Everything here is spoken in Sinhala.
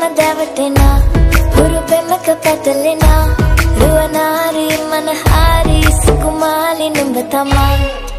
දැවටෙනා හුරු පෙමක පැටලෙනා රුවනාරි මනහාරි සුකුමාලි නුඹ තමා